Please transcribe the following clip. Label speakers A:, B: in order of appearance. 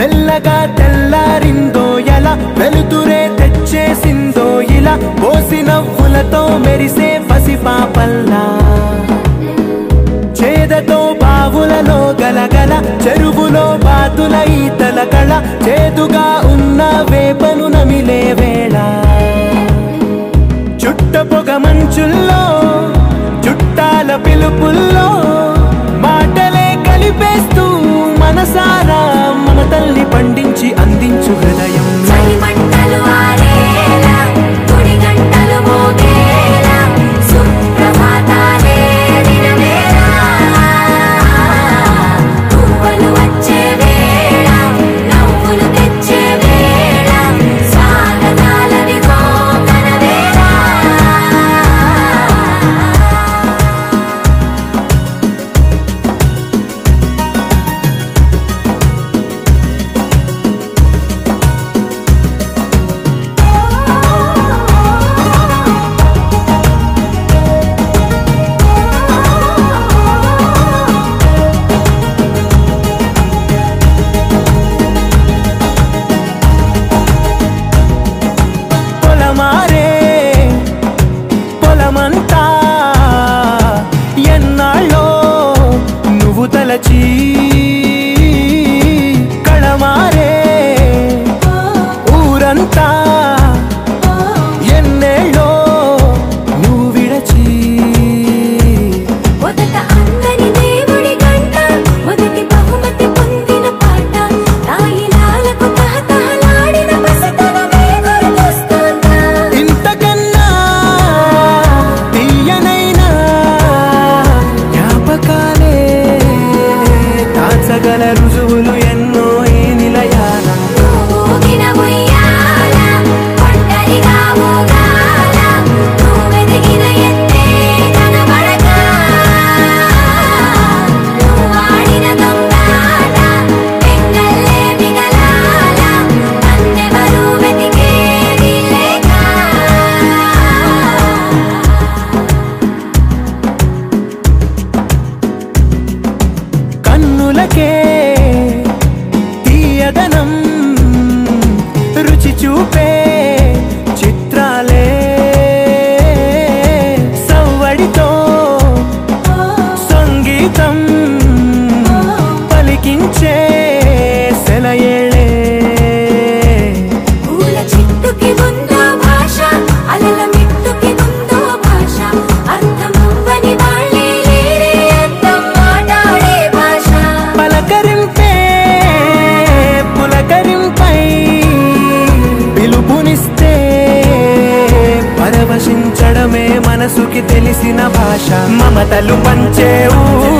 A: మెల్లగా తెల్లారిందో ఎలా వెలుతురే తెచ్చేసిందో ఇలా పోసి నవ్వులతో మెరిసే పసిపాపల్లా చేదతో బావులలో గలగల చెరువులో బాతుల ఈతల కళ చేదుగా ఉన్న వేపను నమిలే వేళ చుట్ట పొగ మంచుల్లో చుట్టాల పిలుపుల్లో మాటలే కలిపేస్తూ మనసారా మమతల్ని పండించి అందించు హృదయం కళమారే ఊరంతా ఎన్నేళ్ళో నువ్వు విడచి
B: మొదట అందని దేవుడి గంట మొదటి బహుమతి పొందిన పాట తాయిలాలకు తహతహలాడిన పసితనమే గుర్తొస్తుందా
A: ఇంతకన్నా తీయనైనా జ్ఞాపకాలే దాచగల రుజువులు ఎన్నో ఈ నిలయాల కన్నులకే తీయదనం రుచి చూపే చిత్రాలే సవ్వడితో సంగీతం పలికించే సెలయేళే
B: పూల చెట్టుకి ఉందో భాష అలల మిట్టుకి ఉందో భాష అర్థమవ్వని వాళ్ళే లేరే అర్థం మాట్లాడే భాష
A: పలకరింపే పులకరింపై పిలుపునిస్తే పరవశించడమే మనసుకి తెలిసిన భాష మమతలు పంచే